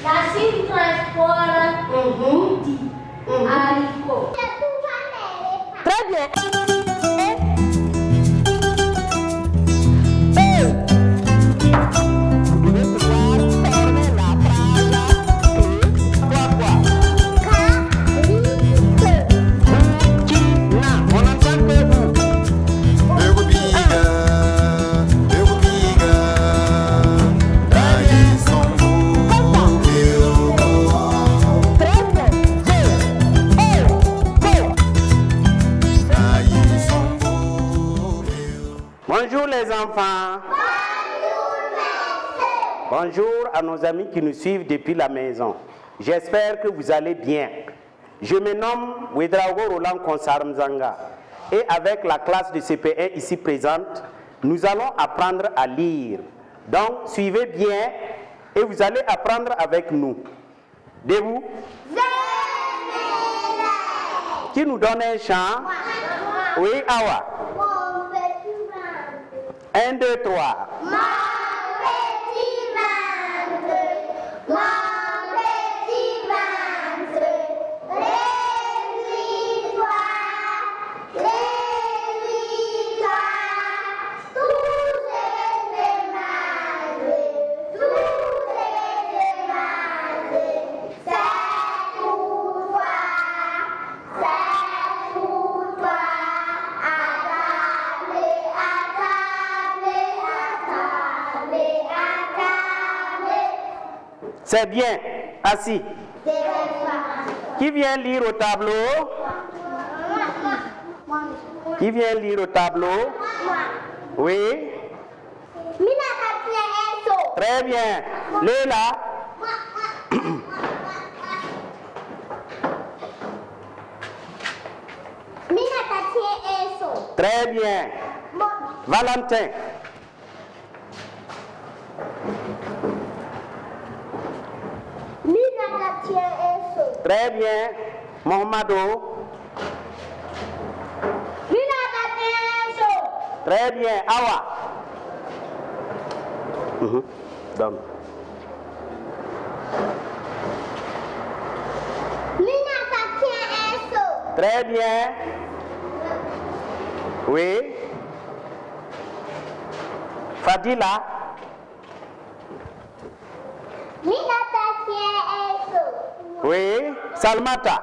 Assim transpora haricot. Très bien. Bonjour les enfants. Bonjour à nos amis qui nous suivent depuis la maison. J'espère que vous allez bien. Je me nomme Wedraogo Roland Konsarmzanga et avec la classe de CP1 ici présente, nous allons apprendre à lire. Donc suivez bien et vous allez apprendre avec nous. Debout. Qui nous donne un chant? Oui, Awa. 1, 2, 3. Mon petit ventre, réjouis-toi, réjouis-toi, tous les malades, c'est pour toi, C'est bien. Assis. Qui vient lire au tableau? Qui vient lire au tableau? Oui. Très bien. Léla. Très bien. Valentin. Très bien. Mohamado. Très bien. Awa. Donc. Très bien. Oui. Fadila. Oui. Salmata.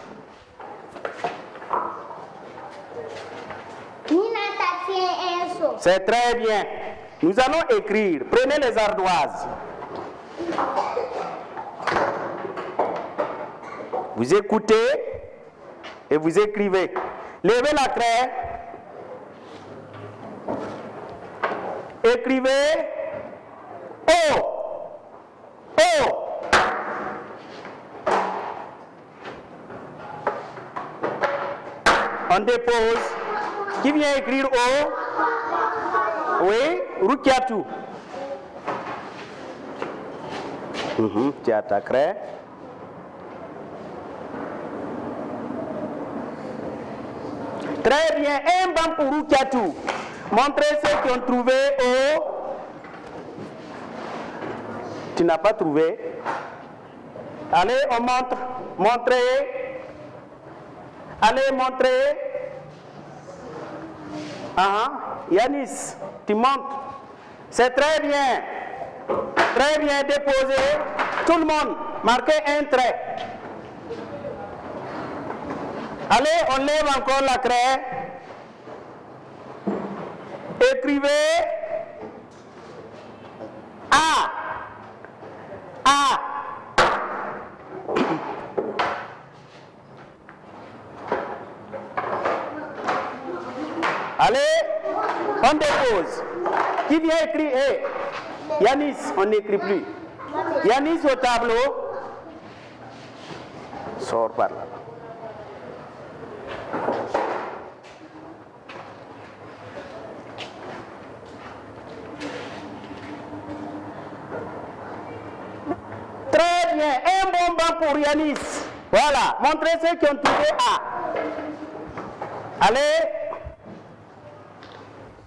C'est très bien. Nous allons écrire. Prenez les ardoises. Vous écoutez et vous écrivez. Levez la craie. Écrivez. O. O. On dépose. Qui vient écrire O? Oui, Rukiatou. Tu as ta craie. Très bien, un banc pour Rukiatou. Montrez ceux qui ont trouvé O. Tu n'as pas trouvé. Allez, on montre. Montrez. Allez, montrez. Yanis, tu montres. C'est très bien. Très bien déposé. Tout le monde, marquez un trait. Allez, on lève encore la craie. Écrivez A. A. Allez, on dépose. Qui vient écrire? Hey, Yanis, on n'écrit plus. Yanis au tableau. Sors par là. Très bien, un bon banc pour Yanis. Voilà, montrez ceux qui ont trouvé A. Allez.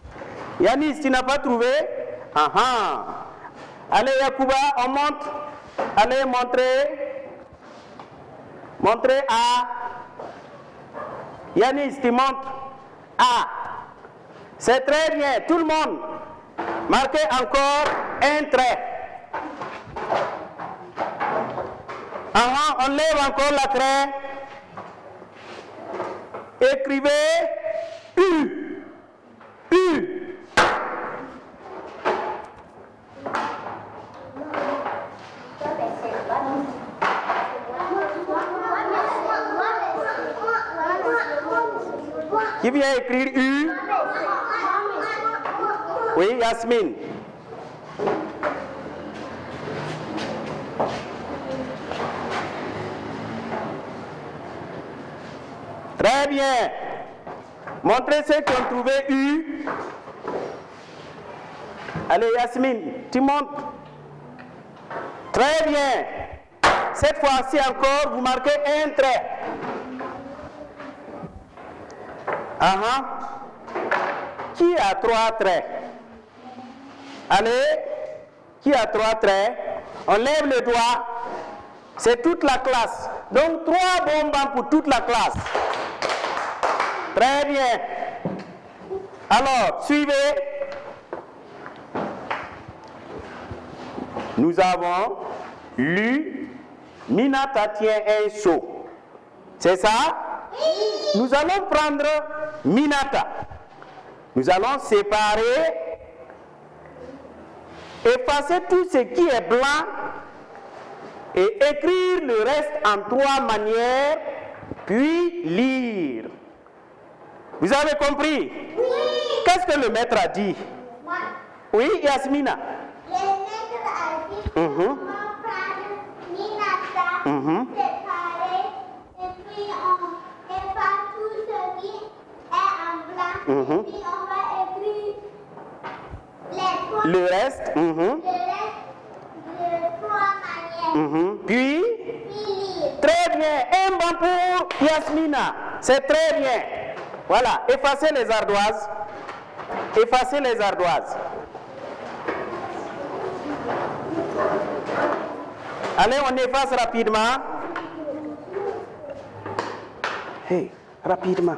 Yanis, tu n'as pas trouvé? Allez, Yacouba, on monte. Allez, montrez. Montrez A. Yanis, tu montres A. C'est très bien, tout le monde. Marquez encore un trait. On lève encore la craie. Écrivez U. U. Qui vient écrire U? Oui, Yasmine. Très bien. Montrez ceux qui ont trouvé U. Allez, Yasmine, tu montres. Très bien. Cette fois-ci encore, vous marquez un trait. Qui a 3 traits? Allez, qui a 3 traits? On lève le doigt. C'est toute la classe. Donc 3 bonbons pour toute la classe. Très bien. Alors, suivez. Nous avons lu. Minata tient un seau. C'est ça? Nous allons prendre Minata. Nous allons séparer, effacer tout ce qui est blanc et écrire le reste en 3 manières, puis lire. Vous avez compris? Oui. Qu'est-ce que le maître a dit? Moi. Oui, Yasmina. Le maître a dit qu'on va prendre Minata, séparer, et puis on efface tout ce qui est en blanc, et puis on va écrire les 3. Le reste. Le reste de 3 manières. Puis, lire. très bien. Un bon pour Yasmina. C'est très bien. Voilà. Effacez les ardoises. Effacez les ardoises. Allez, on efface rapidement. Hey, rapidement.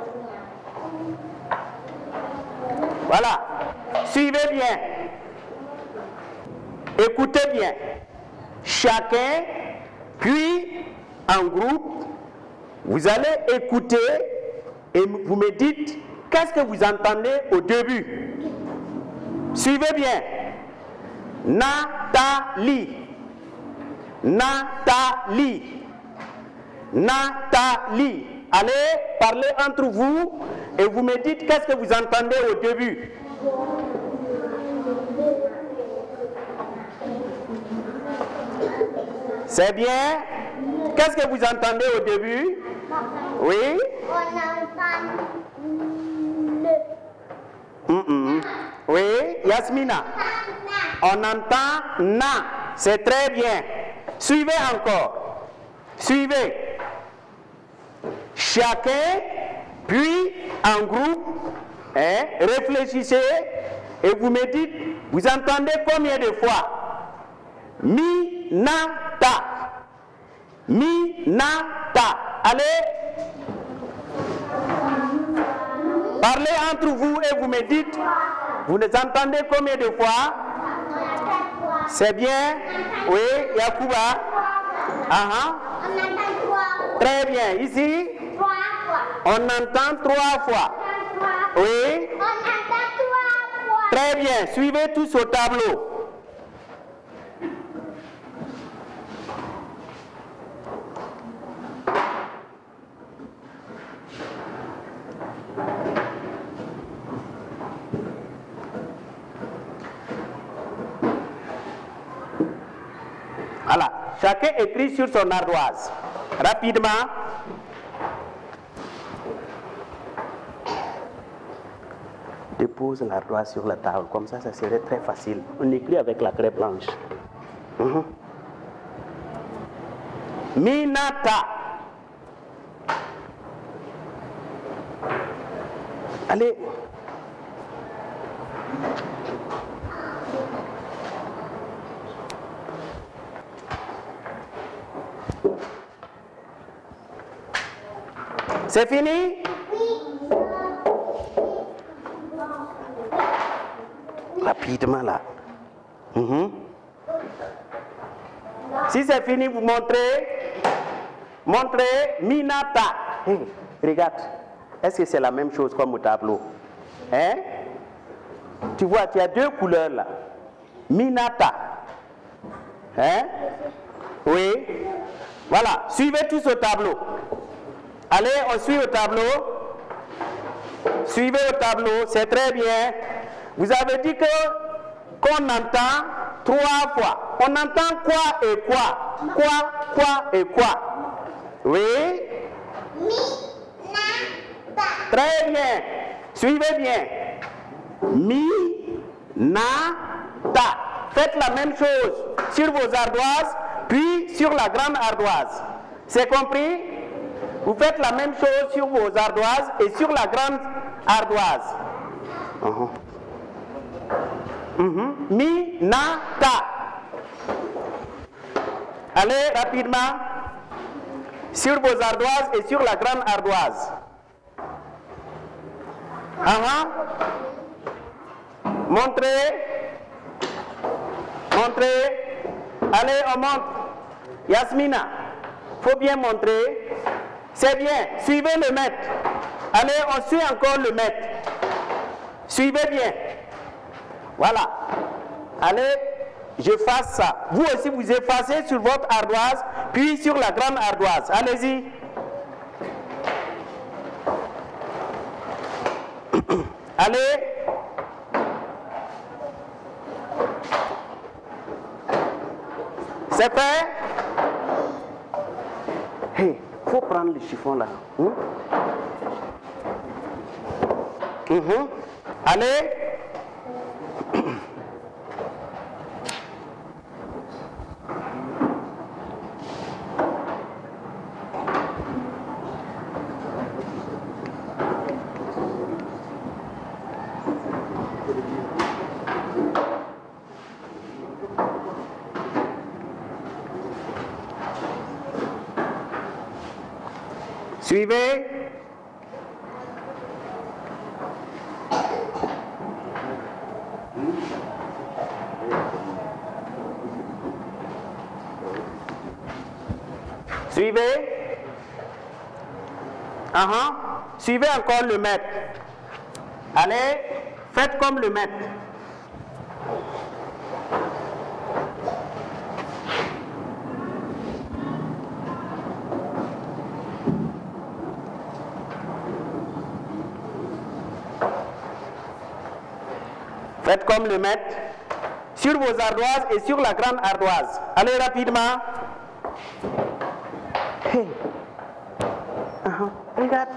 Voilà. Suivez bien. Écoutez bien. Chacun, puis en groupe, vous allez écouter et vous me dites qu'est-ce que vous entendez au début. Suivez bien. Nathalie. Nathalie. Nathalie. Allez, parlez entre vous et vous me dites qu'est-ce que vous entendez au début. C'est bien. Qu'est-ce que vous entendez au début? Oui? On entend le. Oui, Yasmina. On entend na. C'est très bien. Suivez encore. Suivez. Chacun, puis en groupe, réfléchissez et vous me dites, vous entendez combien de fois? Minata. Minata. Allez. Parlez entre vous et vous me dites, vous les entendez combien de fois? C'est bien? Oui, Yakuba? On entend 3 fois. Très bien. Ici? 3 fois. On entend 3 fois. Oui? On entend 3 fois. Très bien. Suivez tous au tableau. Voilà. Chacun écrit sur son ardoise. Rapidement. Dépose l'ardoise sur la table. Comme ça serait très facile. On écrit avec la craie blanche. Minata. Allez. C'est fini? Rapidement là. Si c'est fini, vous montrez. Montrez Minata. Hey, regarde. Est-ce que c'est la même chose comme au tableau? Hein? Tu vois, tu as deux couleurs là. Minata. Hein? Oui. Voilà. Suivez tous au tableau. Allez, on suit au tableau. Suivez au tableau, c'est très bien. Vous avez dit que qu'on entend 3 fois. On entend quoi et quoi? Quoi et quoi? Oui? Mi, na, ta. Très bien. Suivez bien. Mi, na, ta. Faites la même chose sur vos ardoises, puis sur la grande ardoise. C'est compris? Vous faites la même chose sur vos ardoises et sur la grande ardoise. Mi, na, ta. Allez rapidement sur vos ardoises et sur la grande ardoise. Montrez. Montrez. Allez, on montre. Yasmina, faut bien montrer. C'est bien. Suivez le maître. Allez, on suit encore le maître. Suivez bien. Voilà. Allez, je fasse ça. Vous aussi, vous effacez sur votre ardoise, puis sur la grande ardoise. Allez-y. Allez. C'est fait? Hey, faut prendre le chiffon là. Allez. Suivez. Suivez. Suivez encore le maître. Allez, faites comme le maître. Faites comme le maître sur vos ardoises et sur la grande ardoise. Allez rapidement. Hey. Regarde.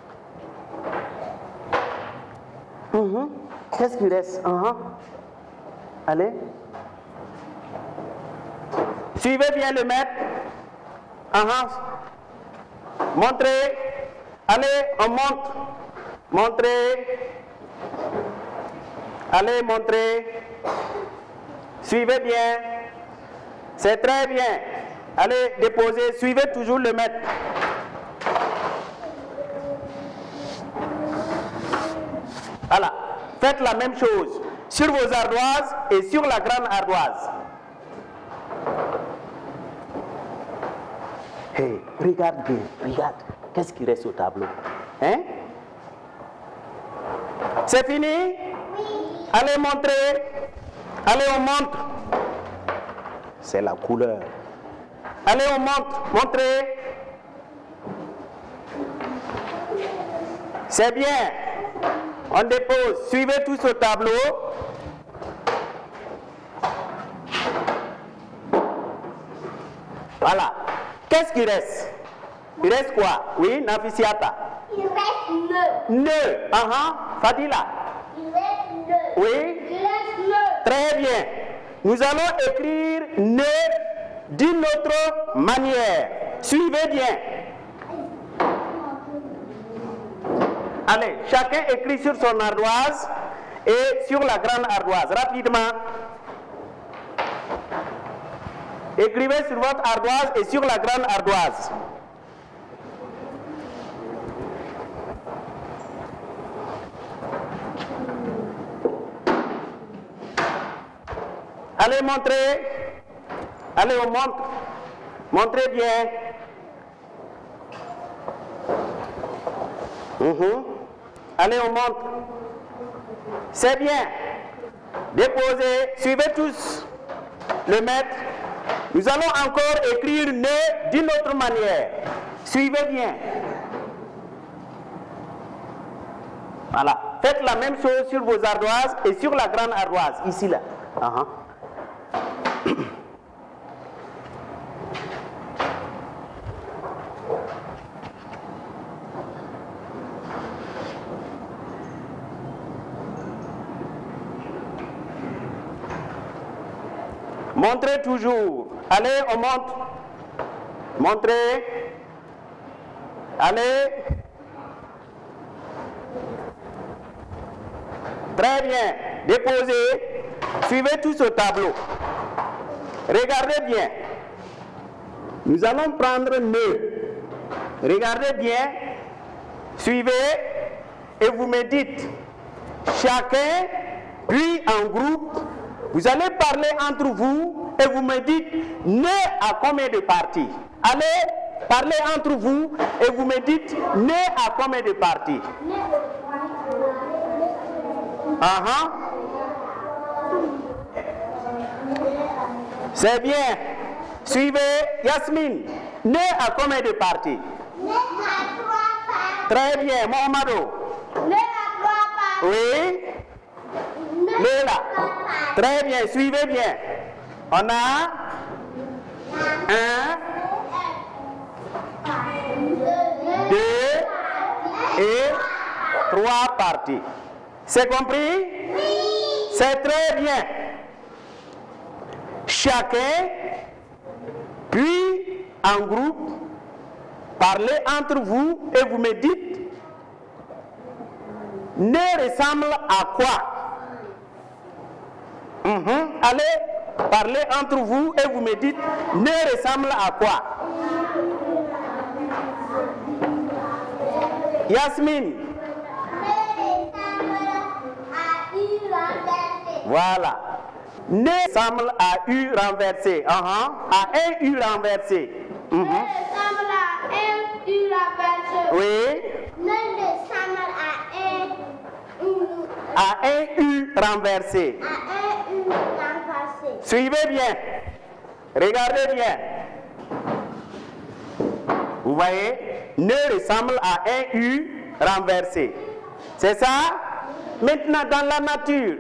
Qu'est-ce qu'il reste? Allez. Suivez bien le maître. Montrez. Allez, on montre. Montrez. Allez, montrez. Suivez bien. C'est très bien. Allez, déposez. Suivez toujours le maître. Voilà. Faites la même chose sur vos ardoises et sur la grande ardoise. Hey, regarde bien. Regarde. Qu'est-ce qui reste au tableau? Hein? C'est fini? Allez montrer. Allez, on montre. C'est la couleur. Allez, on montre. Montrez. C'est bien. On dépose. Suivez tous au tableau. Voilà. Qu'est-ce qui reste? Il reste quoi? Oui, Nafisiata. Il reste le. Ne. Fadila. Il reste le. Oui. Il reste le. Très bien. Nous allons écrire ne d'une autre manière. Suivez bien. Allez, chacun écrit sur son ardoise et sur la grande ardoise. Rapidement. Écrivez sur votre ardoise et sur la grande ardoise. Allez, montrez. Allez, on montre. Montrez bien. Allez, on montre. C'est bien. Déposez. Suivez tous le maître. Nous allons encore écrire ne d'une autre manière. Suivez bien. Voilà. Faites la même chose sur vos ardoises et sur la grande ardoise, ici là. Montrez toujours. Allez, on montre. Montrez. Allez. Très bien. Déposez. Suivez tous au tableau. Regardez bien. Nous allons prendre ne. Regardez bien. Suivez. Et vous me dites. Chacun, puis en groupe. Vous allez parler entre vous et vous me dites ne à combien de parties. Allez parler entre vous et vous me dites ne à combien de parties. C'est bien. Suivez Yasmine. Ne à combien de parties? Ne à 3 parties. Très bien. Mohamado. Ne à 3 parties. Oui. Léla. Très bien, suivez bien. On a 1, 2 et 3 parties. C'est compris? Oui. C'est très bien. Chacun, puis en groupe, parlez entre vous et vous me dites ne ressemble à quoi? Allez, parlez entre vous et vous me dites ne ressemble à quoi? Yasmine. Voilà. Ne ressemble à U renversé. À un U renversé. Ne ressemble à un U renversé. Oui. Ne ressemble à un U renversé. Suivez bien. Regardez bien. Vous voyez, ne ressemble à un U renversé. C'est ça? Maintenant, dans la nature,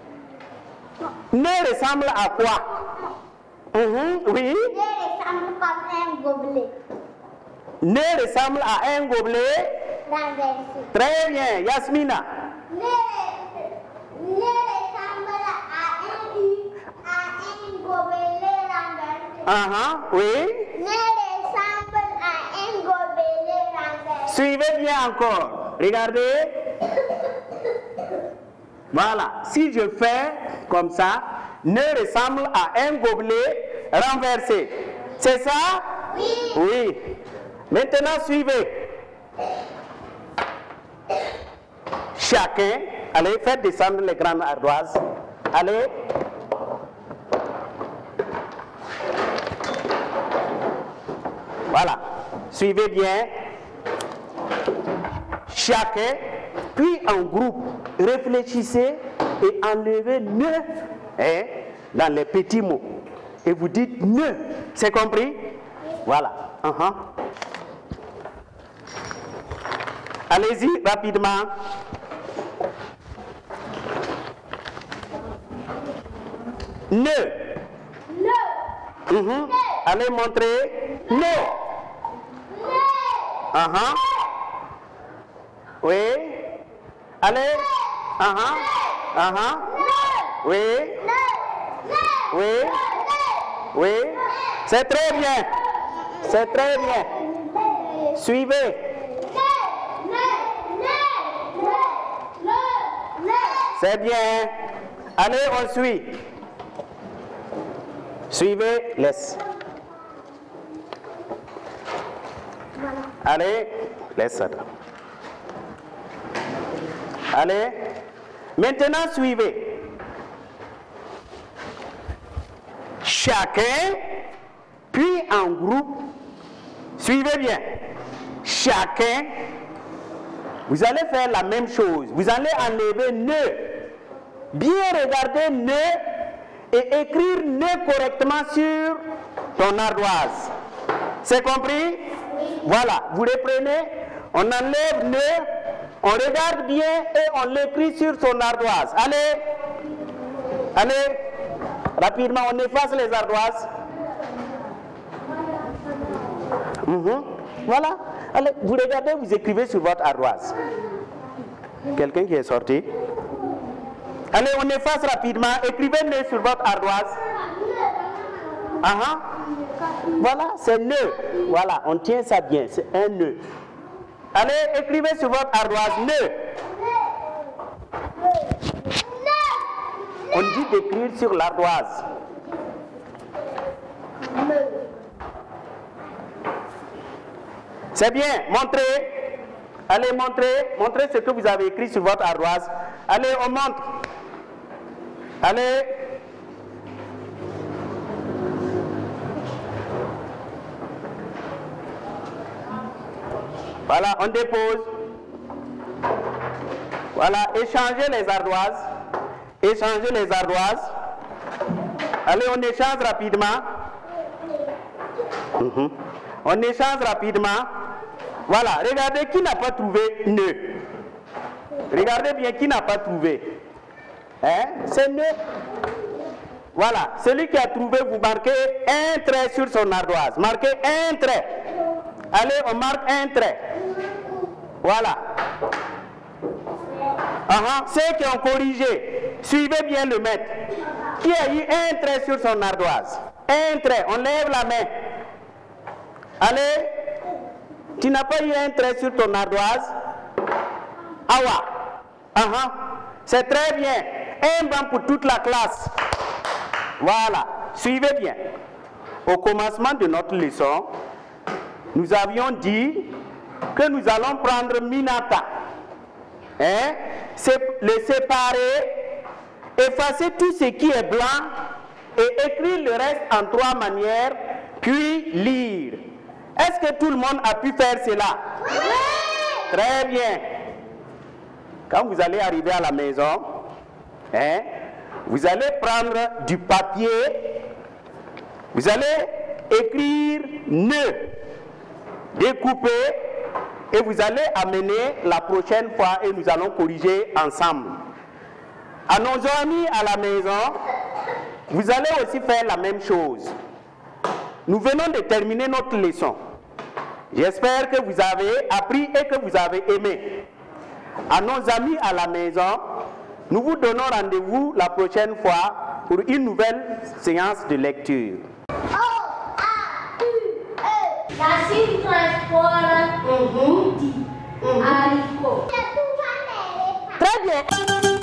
ne ressemble à quoi? Oui. Ne ressemble comme un gobelet. Ne ressemble à un gobelet. Renversé. Très bien. Yasmina. Ne ressemble à un gobelet renversé. Oui. Ne ressemble à un gobelet renversé. Suivez bien encore. Regardez. Voilà. Si je fais comme ça, ne ressemble à un gobelet renversé. C'est ça? Oui. Oui. Maintenant, suivez. Chacun, allez, faites descendre les grandes ardoises. Allez. Voilà. Suivez bien. Chacun, puis en groupe, réfléchissez et enlevez ne dans les petits mots. Et vous dites ne. C'est compris? Voilà. Allez-y rapidement. Ne. Ne. Allez montrer. Ne. Oui. Allez. Oui. Oui. Oui. C'est très bien. C'est très bien. Suivez. C'est bien. Allez, on suit. Suivez, laisse. Allez, laisse ça. Allez. Maintenant, suivez. chacun, puis en groupe. Suivez bien. Chacun, vous allez faire la même chose. Vous allez enlever ne. Bien regarder ne et écrire ne correctement sur ton ardoise. C'est compris? Voilà, vous reprenez, on enlève ne, on regarde bien et on l'écrit sur son ardoise. Allez, allez, rapidement, on efface les ardoises. Voilà, allez, vous regardez, vous écrivez sur votre ardoise. Quelqu'un qui est sorti? Allez, on efface rapidement, écrivez ne sur votre ardoise. Voilà, c'est ne. Voilà, on tient ça bien, c'est un ne. Allez, écrivez sur votre ardoise ne. On dit d'écrire sur l'ardoise. C'est bien, montrez. Allez, montrez ce que vous avez écrit sur votre ardoise. Allez, on montre. Allez. Voilà, on dépose. Voilà, échangez les ardoises. Échangez les ardoises. Allez, on échange rapidement. On échange rapidement. Voilà, regardez qui n'a pas trouvé ne. Regardez bien qui n'a pas trouvé. Hein? C'est ne. Voilà, celui qui a trouvé, vous marquez un trait sur son ardoise. Marquez un trait. Allez, on marque un trait. Voilà. Ceux qui ont corrigé, suivez bien le maître. Qui a eu un trait sur son ardoise? Un trait, on lève la main. Allez, tu n'as pas eu un trait sur ton ardoise? Awa. C'est très bien. Un banc pour toute la classe. Voilà, suivez bien. Au commencement de notre leçon, nous avions dit que nous allons prendre Minata, le séparer, effacer tout ce qui est blanc et écrire le reste en 3 manières, puis lire. Est-ce que tout le monde a pu faire cela? Oui! Très bien. Quand vous allez arriver à la maison, vous allez prendre du papier, vous allez écrire ne, découper, et vous allez amener la prochaine fois et nous allons corriger ensemble. À nos amis à la maison, vous allez aussi faire la même chose. Nous venons de terminer notre leçon. J'espère que vous avez appris et que vous avez aimé. À nos amis à la maison, nous vous donnons rendez-vous la prochaine fois pour une nouvelle séance de lecture. Nasi transport haricot. Très bien.